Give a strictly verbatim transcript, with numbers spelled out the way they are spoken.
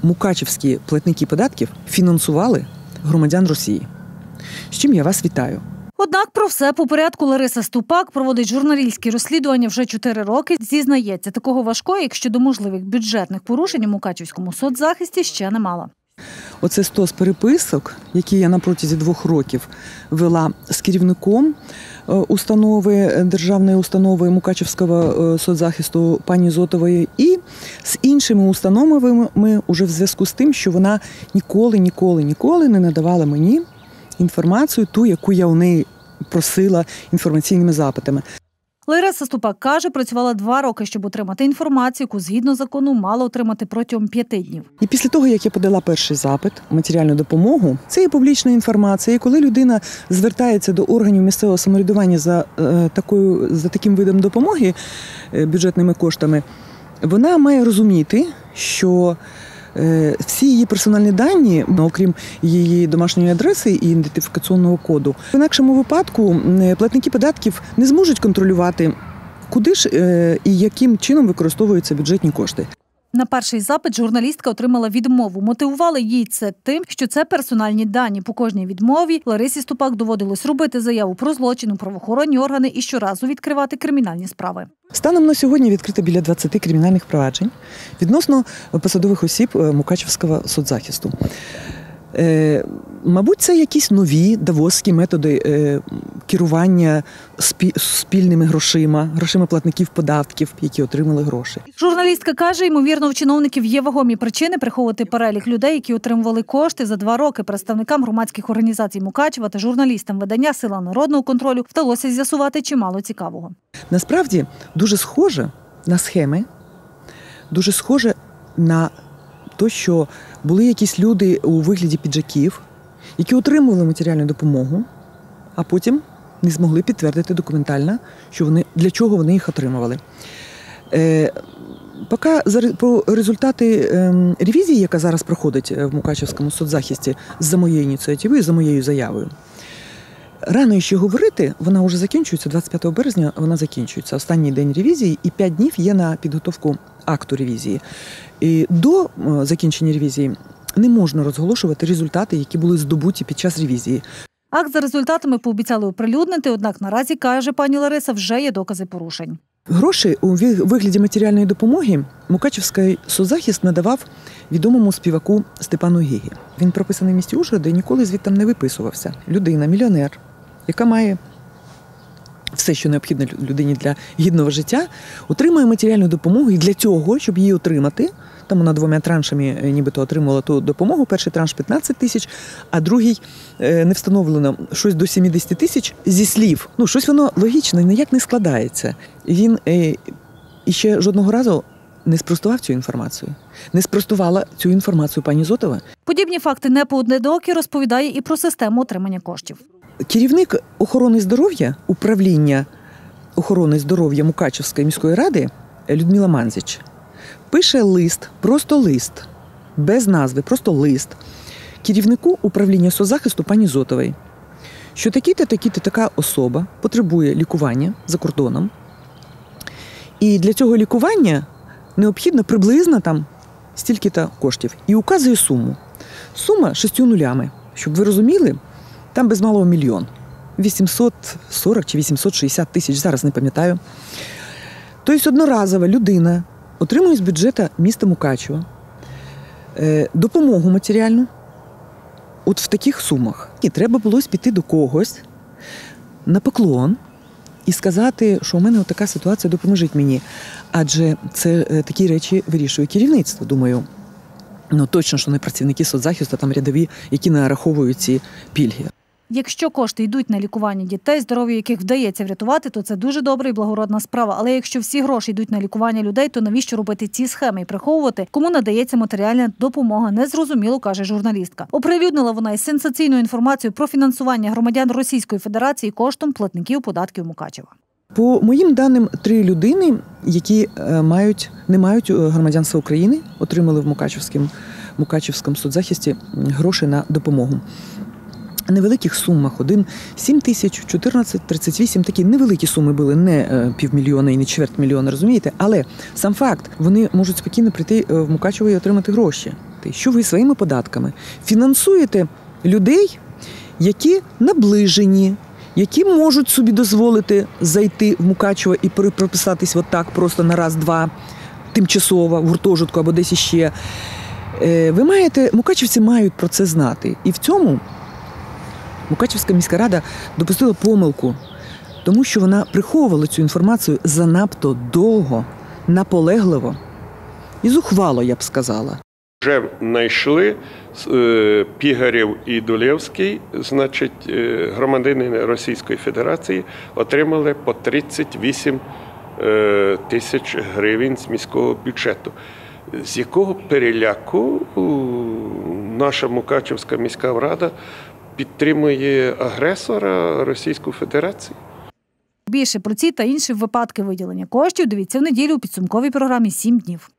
мукачівські платники податків фінансували громадян Росії. З чим я вас вітаю. Однак про все по порядку. Лариса Ступак проводить журналістські розслідування вже чотири роки. Зізнається, такого важкого, як щодо можливих бюджетних порушень у Мукачівському соцзахисті, ще не мала. Оце стос переписок, які я на протязі двох років вела з керівником установи, державної установи Мукачівського соцзахисту пані Зотової і з іншими установами уже в зв'язку з тим, що вона ніколи, ніколи, ніколи не надавала мені інформацію, ту, яку я у неї просила інформаційними запитами. Лариса Ступак каже, працювала два роки, щоб отримати інформацію, яку згідно закону мала отримати протягом п'яти днів. І після того, як я подала перший запит, матеріальну допомогу, це є публічна інформація. І коли людина звертається до органів місцевого самоврядування за, е, такою, за таким видом допомоги е, бюджетними коштами, вона має розуміти, що всі її персональні дані, окрім її домашньої адреси і ідентифікаційного коду, в інакшому випадку платники податків не зможуть контролювати, куди ж і яким чином використовуються бюджетні кошти. На перший запит журналістка отримала відмову. Мотивували їй це тим, що це персональні дані. По кожній відмові Ларисі Ступак доводилось робити заяву про злочин у правоохоронні органи і щоразу відкривати кримінальні справи. Станом на сьогодні відкрито біля двадцяти кримінальних проваджень відносно посадових осіб Мукачівського соцзахисту. Е, мабуть, це якісь нові давоські методи е, керування спі, спільними грошима, грошима платників податків, які отримали гроші. Журналістка каже, ймовірно, у чиновників є вагомі причини приховувати перелік людей, які отримували кошти за два роки. Представникам громадських організацій Мукачева та журналістам видання «Сила народного контролю» вдалося з'ясувати чимало цікавого. Насправді, дуже схоже на схеми, дуже схоже на те, що були якісь люди у вигляді піджаків, які отримували матеріальну допомогу, а потім не змогли підтвердити документально, що вони, для чого вони їх отримували. Е, поки про результати е, ревізії, яка зараз проходить в Мукачівському соцзахисті за моєю ініціативою, за моєю заявою, рано ще говорити, вона вже закінчується, двадцять п'ятого березня вона закінчується, останній день ревізії, і п'ять днів є на підготовку акту ревізії. І до закінчення ревізії не можна розголошувати результати, які були здобуті під час ревізії. Акт за результатами пообіцяли оприлюднити, однак наразі, каже пані Лариса, вже є докази порушень. Гроші у вигляді матеріальної допомоги Мукачівський соцзахист надавав відомому співаку Степану Гігі. Він прописаний в місті Ужгорода і ніколи звідти не виписувався. Людина, мільйонер, яка має все, що необхідно людині для гідного життя, отримує матеріальну допомогу, і для цього, щоб її отримати, там вона двома траншами нібито отримувала ту допомогу, перший транш п'ятнадцять тисяч, а другий не встановлено щось до сімдесят тисяч зі слів. Ну, щось воно логічно, ніяк не складається. Він і ще жодного разу не спростував цю інформацію. Не спростувала цю інформацію пані Зотова. Подібні факти не поодинокі, розповідає і про систему отримання коштів. Керівник охорони здоров'я, управління охорони здоров'я Мукачівської міської ради Людмила Манзіч пише лист, просто лист, без назви, просто лист, керівнику управління соцзахисту пані Зотової, що такі-то, такі-то така особа потребує лікування за кордоном. І для цього лікування необхідно приблизно там стільки-то коштів. І указує суму. Сума шістю нулями. Щоб ви розуміли, там без малого мільйон. вісімсот сорок чи вісімсот шістдесят тисяч, зараз не пам'ятаю. Тобто одноразова людина отримує з бюджету міста Мукачева допомогу матеріальну от в таких сумах. І треба було піти до когось на поклон і сказати, що у мене от така ситуація, допоможіть мені. Адже це такі речі вирішує керівництво, думаю. Ну точно, що не працівники соцзахисту, там рядові, які нараховують ці пільги. Якщо кошти йдуть на лікування дітей, здоров'я яких вдається врятувати, то це дуже добра і благородна справа. Але якщо всі гроші йдуть на лікування людей, то навіщо робити ці схеми і приховувати, кому надається матеріальна допомога? Незрозуміло, каже журналістка. Оприлюднила вона й сенсаційну інформацію про фінансування громадян Російської Федерації коштом платників податків Мукачева. По моїм даним, три людини, які мають, не мають громадянства України, отримали в Мукачівському, Мукачівському соцзахисті гроші на допомогу. Невеликих сумах, один сім тисяч, чотирнадцять, тридцять вісім, такі невеликі суми були, не півмільйона і не чверть мільйона, розумієте? Але сам факт, вони можуть спокійно прийти в Мукачево і отримати гроші. сказати, що ви своїми податками фінансуєте людей, які наближені, які можуть собі дозволити зайти в Мукачево і прописатись отак просто на раз-два, тимчасово, в гуртожитку або десь іще. Ви маєте, мукачевці мають про це знати. І в цьому Мукачевська міська рада допустила помилку, тому що вона приховувала цю інформацію занадто довго, наполегливо і зухвало, я б сказала. Вже знайшли Пігарєв і Дулєвський, значить, громадяни Російської Федерації отримали по тридцять вісім тисяч гривень з міського бюджету. З якого переляку наша Мукачевська міська рада підтримує агресора Російської Федерації? Більше про ці та інші випадки виділення коштів дивіться в неділю у підсумковій програмі «сім днів».